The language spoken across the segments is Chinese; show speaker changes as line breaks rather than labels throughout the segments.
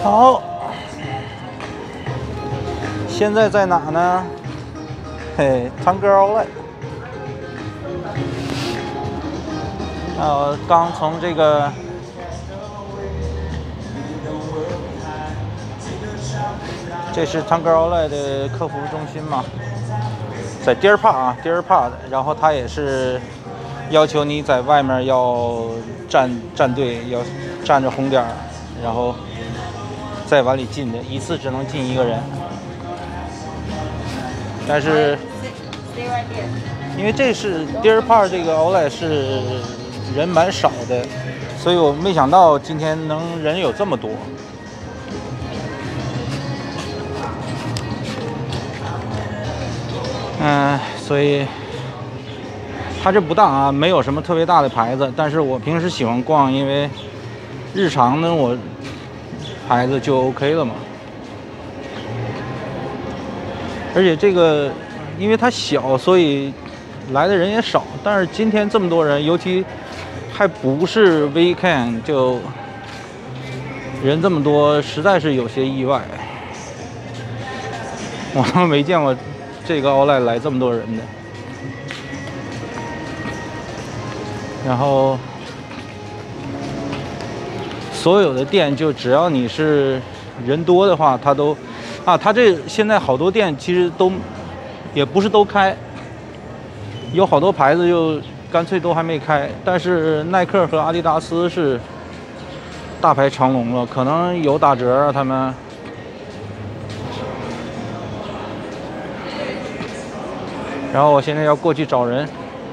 好，现在在哪呢？嘿，长歌奥莱。刚从这个这是长歌奥莱的客服中心嘛，在Deer Park 啊，Deer Park，然后他也是要求你在外面要站队，要站着红点儿，然后再往里进的，一次只能进一个人。但是因为这是Deer Park这个奥莱是人蛮少的，所以我没想到今天人有这么多。所以它这不大啊，没有什么特别大的牌子，但是我平时喜欢逛，因为日常呢我牌子就 OK 了嘛。而且这个因为它小，所以来的人也少。但是今天这么多人，尤其还不是 weekend， 就人这么多，实在是有些意外。我都没见过这个奥莱来这么多人的。然后所有的店，就只要你是人多的话，它都它这现在好多店其实都也不是都开，有好多牌子就干脆都还没开。但是耐克和阿迪达斯是大排长龙了，可能有打折啊，他们。然后我现在要过去找人。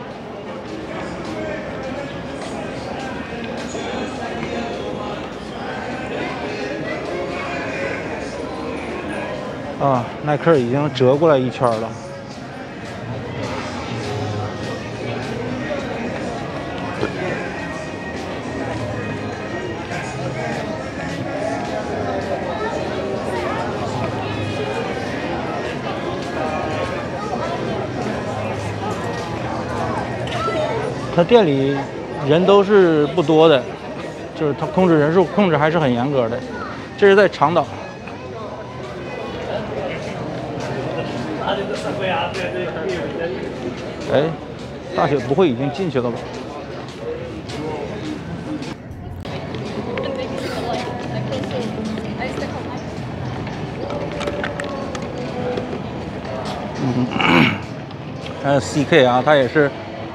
耐克已经折过来一圈了。他店里人都是不多的，就是他控制人数控制还是很严格的。这是在长岛。哎，大雪不会已经进去了吧？还有 CK 啊，它也是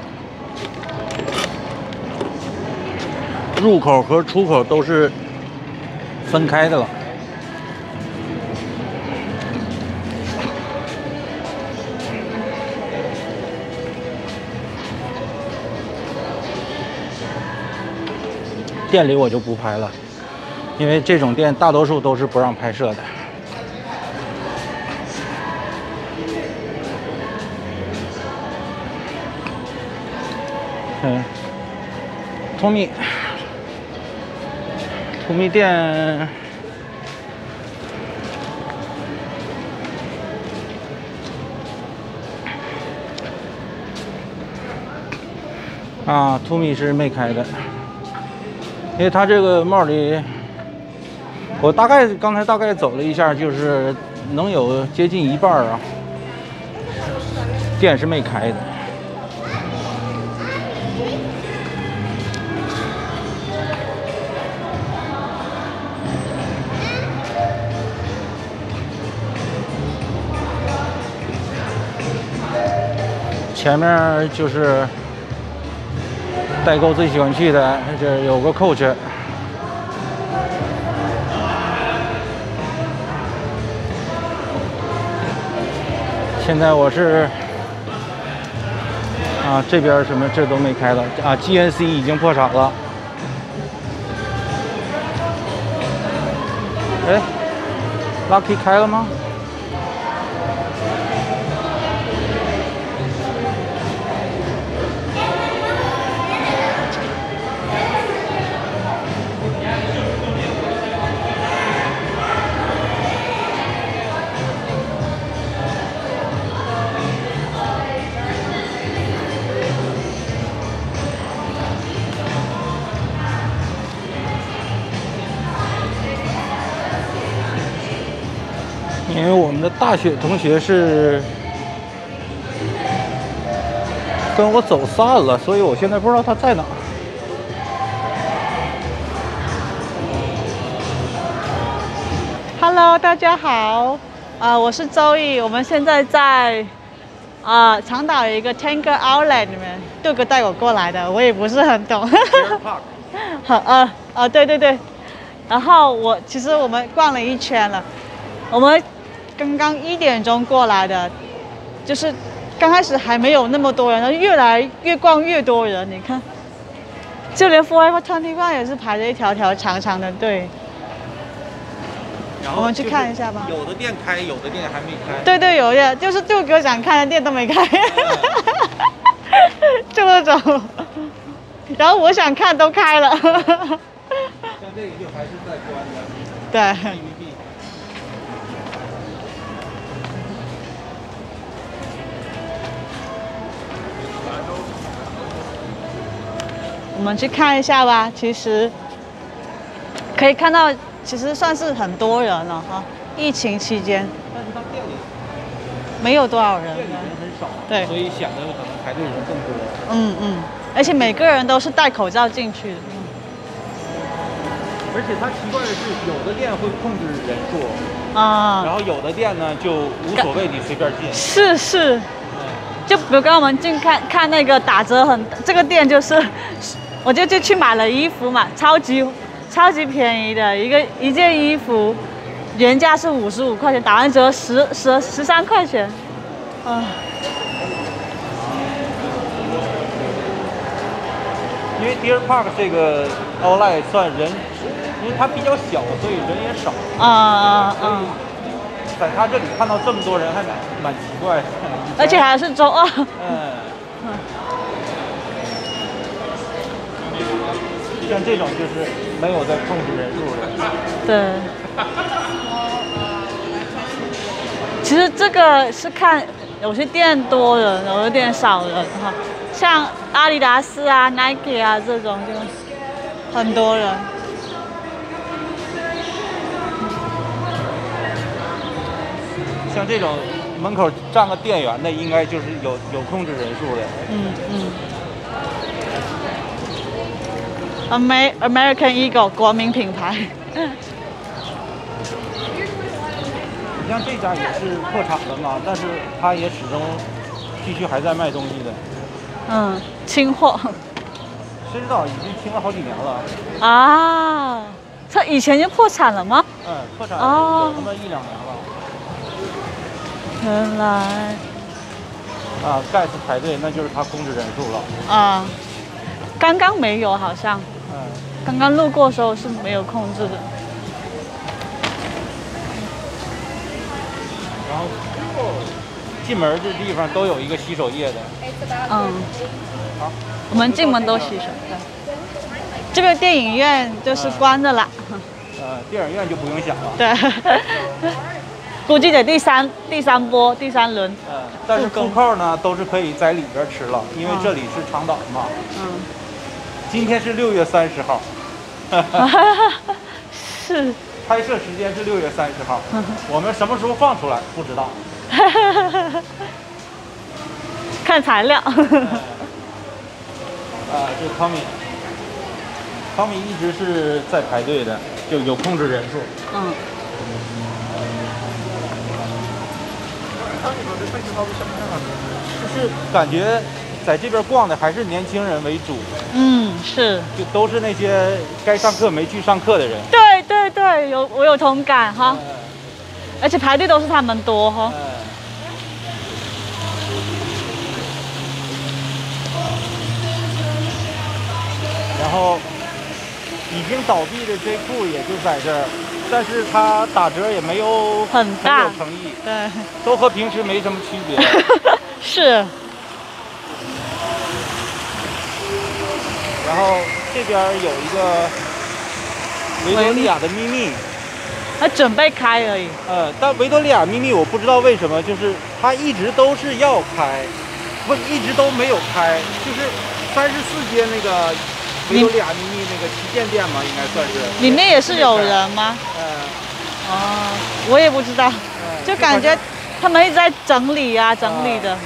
入口和出口都是分开的了。店里我就不拍了，因为这种店大多数都是不让拍摄的。托米店托米是没开的。因为它这个帽里，我刚才大概走了一下，就是能有接近一半啊，店是没开的。前面就是代购最喜欢去的，这有个 Coach。现在我是这边什么这都没开了GNC 已经破产了。哎 ，Lucky 开了吗？ 因为我们的大学同学是跟我走散了，所以我现在不知道他在哪。
Hello， 大家好，我是周易，我们现在在长岛有一个 Tanger Outlet 里面，杜哥带我过来的，我也不是很懂。对对对，然后其实我们逛了一圈了，我们刚刚1点钟过来的，就是刚开始还没有那么多人，然后越逛越多人，你看，就连 Forever 21也是排着一条条长长的队。
然后
我们去看一下吧。
有的店开，有的店还没开。
对对，有的就是杜哥想看的店都没开，就那种。然后我想看都开了。像这
个就还是在关的。
对。我们去看一下吧。其实可以看到。其实算是很多人了哈，疫情期间，
但是他店里
没有多少人，
店里人很少，
对，
所以显得可能排队人更多。
而且每个人都是戴口罩进去的。
而且他奇怪的是，有的店会控制人数然后有的店呢就无所谓，你随便进。是，就比如刚我们进看那个打折
这个店就是，我就去买了衣服嘛，超级便宜的一件衣服，原价是55块钱，打完折13块钱，
因为 Deer Park 这个 Outlet 算人，因为它比较小，所以人也少。在他这里看到这么多人还蛮奇怪的。
而且还是周二。
像这种就是没有在控制人数的。
对。其实这个是看有些店多人，有些店少人哈。像阿迪达斯啊、Nike 啊这种就很多人。
像这种门口站个店员的，应该就是有控制人数的。
American Eagle 国民品牌。
你像这家也是破产了嘛，但是他也始终继续还在卖东西的。
清货。
谁知道已经清了好几年了。
他以前就破产了吗？
破产有那么1-2年了。
原来。
盖茨排队，那就是他控制人数了。
刚刚没有，好像。刚刚路过的时候是没有控制的。
然后进门这地方都有一个洗手液的。
好，我们进门都洗手。这个电影院就是关着了。
电影院就不用想了。
对。估计得第三轮。
但是复扣呢都是可以在里边吃了，因为这里是长岛嘛。今天是6月30号。
是。
拍摄时间是6月30号。我们什么时候放出来不知道。
看材料。
这是汤米一直是在排队的，就有控制人数。就是感觉在这边逛的还是年轻人为主。
是。
就都是那些该上课没去上课的人。
对，我有同感哈。而且排队都是他们多哈。
然后已经倒闭的J Crew也就在这儿，但是它打折也没有很有诚意。
对。
都和平时没什么区别。
是。
然后这边有一个维多利亚的秘密，
它准备开而已。
但维多利亚秘密我不知道为什么，就是它一直都是要开，不一直都没有开，就是34街那个维多利亚秘密那个旗舰店嘛，应该算是。
里面也是有人吗？我也不知道， 就感觉他们一直在整理啊，整理的。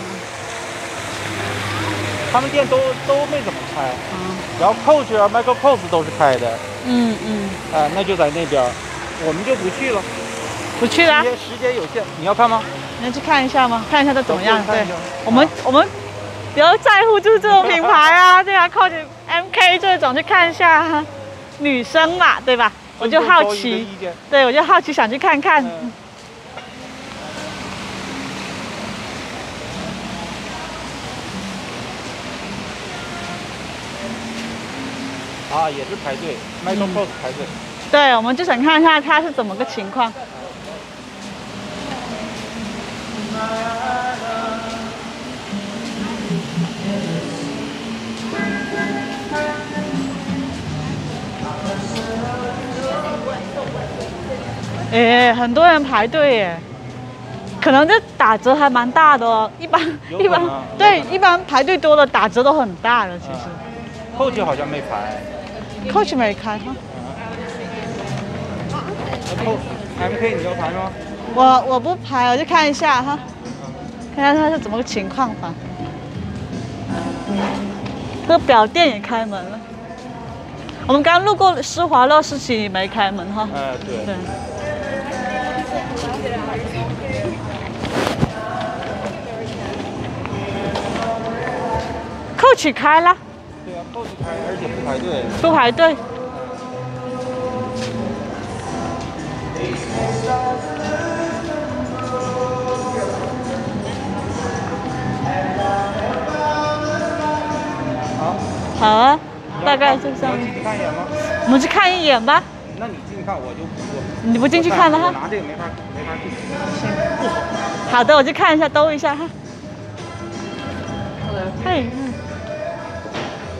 他们店都没怎么开。然后 Coach 啊 Michael Kors 都是开的。那就在那边，我们就不去了。
不去了？
时间有限，你要看吗？
你要去看一下吗？看一下它怎么样？对，我们比较在乎就是这种品牌啊，对啊 ，Coach、MK 这种去看一下，女生嘛，对吧？我就好奇，对，我就好奇想去看看。
也是排队 ，Michael Kors 排队。
对，我们就想看一下它是怎么个情况。很多人排队耶，可能这打折还蛮大的哦。一般排队多了打折都很大的，其实。
Coach 好像没排。
Coach 没开哈。
MK 你要排吗？
我不排，我就看一下哈，看看它是怎么个情况吧。这个表店也开门了。我们刚路过施华洛世奇没开门哈。对。Coach 开了。
对啊 ，Coach 开，而且不排队。
不排队。好啊，大概就这样。
进去看一眼吗？
我们去看一眼吧。
那你进去看，我就不。
你不进去看了哈？
我拿这个没法进。
行。好的，我去看一下，兜一下哈。嘿。